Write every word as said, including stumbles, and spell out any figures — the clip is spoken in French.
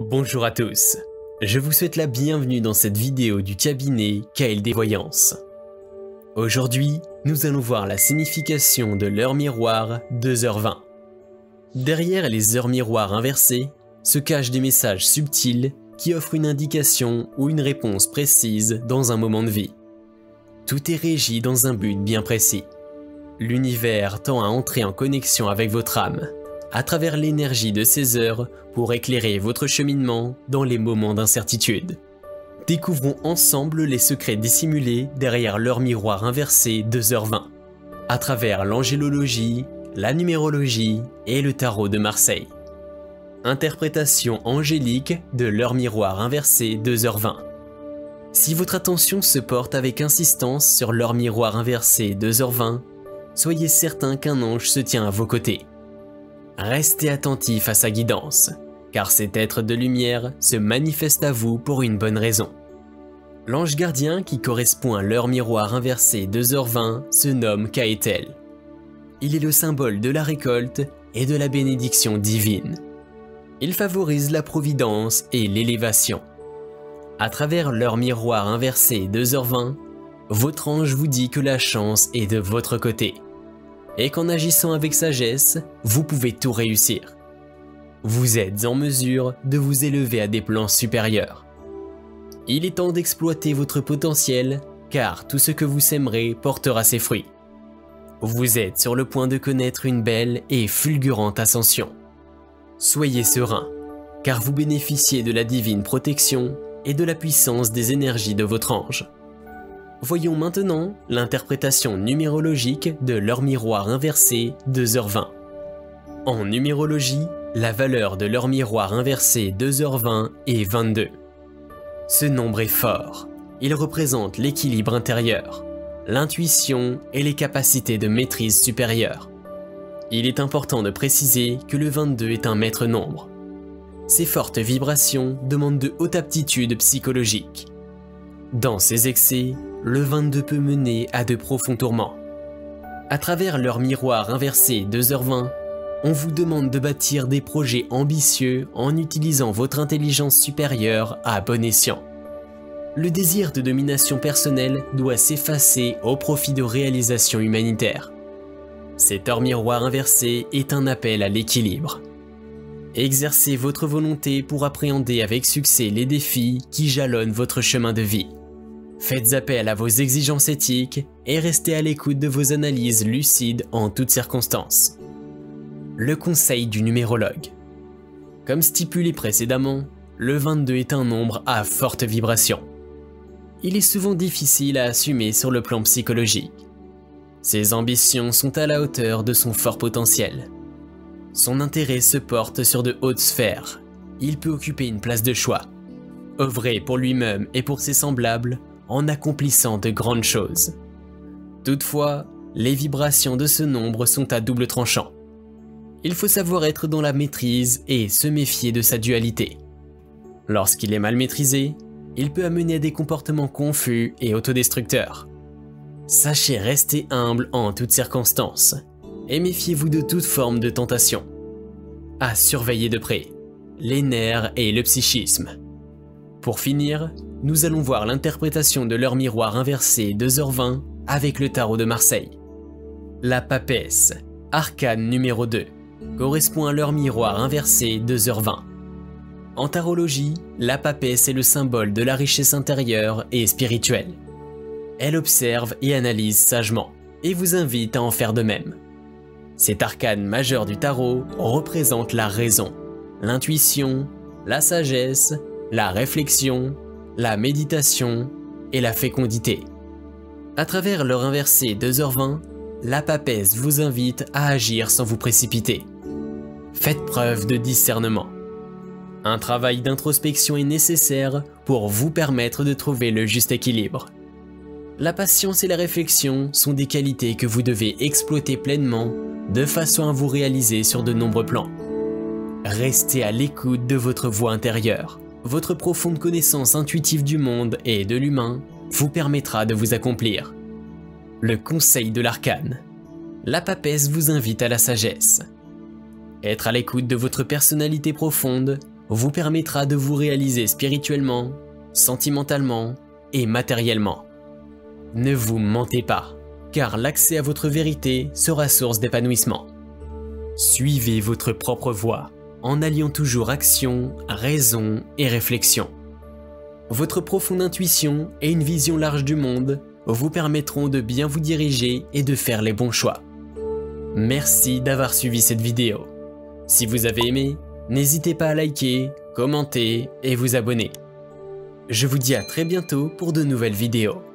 Bonjour à tous, je vous souhaite la bienvenue dans cette vidéo du cabinet K L D Voyance. Aujourd'hui, nous allons voir la signification de l'heure miroir deux heures vingt. Derrière les heures miroirs inversées se cachent des messages subtils qui offrent une indication ou une réponse précise dans un moment de vie. Tout est régi dans un but bien précis. L'univers tend à entrer en connexion avec votre âme, à travers l'énergie de ces heures pour éclairer votre cheminement dans les moments d'incertitude. Découvrons ensemble les secrets dissimulés derrière l'heure miroir inversée deux heures vingt, à travers l'angélologie, la numérologie et le tarot de Marseille. Interprétation angélique de l'heure miroir inversée deux heures vingt. Si votre attention se porte avec insistance sur l'heure miroir inversée deux heures vingt, soyez certain qu'un ange se tient à vos côtés. Restez attentif à sa guidance, car cet être de lumière se manifeste à vous pour une bonne raison. L'ange gardien qui correspond à l'heure miroir inversée deux heures vingt se nomme Kaetel. Il est le symbole de la récolte et de la bénédiction divine. Il favorise la providence et l'élévation. À travers l'heure miroir inversée deux heures vingt, votre ange vous dit que la chance est de votre côté, et qu'en agissant avec sagesse, vous pouvez tout réussir. Vous êtes en mesure de vous élever à des plans supérieurs. Il est temps d'exploiter votre potentiel, car tout ce que vous sèmerez portera ses fruits. Vous êtes sur le point de connaître une belle et fulgurante ascension. Soyez serein, car vous bénéficiez de la divine protection et de la puissance des énergies de votre ange. Voyons maintenant l'interprétation numérologique de l'heure miroir inversée deux heures vingt. En numérologie, la valeur de l'heure miroir inversée deux heures vingt est vingt-deux. Ce nombre est fort. Il représente l'équilibre intérieur, l'intuition et les capacités de maîtrise supérieure. Il est important de préciser que le vingt-deux est un maître nombre. Ces fortes vibrations demandent de hautes aptitudes psychologiques. Dans ces excès, le vingt-deux peut mener à de profonds tourments. À travers l'heure miroir inversée deux heures vingt, on vous demande de bâtir des projets ambitieux en utilisant votre intelligence supérieure à bon escient. Le désir de domination personnelle doit s'effacer au profit de réalisations humanitaires. Cette heure miroir inversée est un appel à l'équilibre. Exercez votre volonté pour appréhender avec succès les défis qui jalonnent votre chemin de vie. Faites appel à vos exigences éthiques et restez à l'écoute de vos analyses lucides en toutes circonstances. Le conseil du numérologue. Comme stipulé précédemment, le vingt-deux est un nombre à forte vibration. Il est souvent difficile à assumer sur le plan psychologique. Ses ambitions sont à la hauteur de son fort potentiel. Son intérêt se porte sur de hautes sphères. Il peut occuper une place de choix, œuvrer pour lui-même et pour ses semblables en accomplissant de grandes choses. Toutefois, les vibrations de ce nombre sont à double tranchant. Il faut savoir être dans la maîtrise et se méfier de sa dualité. Lorsqu'il est mal maîtrisé, il peut amener à des comportements confus et autodestructeurs. Sachez rester humble en toutes circonstances et méfiez-vous de toute forme de tentation. À surveiller de près, les nerfs et le psychisme. Pour finir, nous allons voir l'interprétation de l'heure miroir inversée deux heures vingt avec le tarot de Marseille. La papesse, arcane numéro deux, correspond à l'heure miroir inversée deux heures vingt. En tarologie, la papesse est le symbole de la richesse intérieure et spirituelle. Elle observe et analyse sagement et vous invite à en faire de même. Cet arcane majeur du tarot représente la raison, l'intuition, la sagesse, la réflexion, la méditation et la fécondité. À travers l'heure inversée deux heures vingt, la papesse vous invite à agir sans vous précipiter. Faites preuve de discernement. Un travail d'introspection est nécessaire pour vous permettre de trouver le juste équilibre. La patience et la réflexion sont des qualités que vous devez exploiter pleinement de façon à vous réaliser sur de nombreux plans. Restez à l'écoute de votre voix intérieure. Votre profonde connaissance intuitive du monde et de l'humain vous permettra de vous accomplir. Le conseil de l'arcane. La papesse vous invite à la sagesse. Être à l'écoute de votre personnalité profonde vous permettra de vous réaliser spirituellement, sentimentalement et matériellement. Ne vous mentez pas, car l'accès à votre vérité sera source d'épanouissement. Suivez votre propre voie, en alliant toujours action, raison et réflexion. Votre profonde intuition et une vision large du monde vous permettront de bien vous diriger et de faire les bons choix. Merci d'avoir suivi cette vidéo. Si vous avez aimé, n'hésitez pas à liker, commenter et vous abonner. Je vous dis à très bientôt pour de nouvelles vidéos.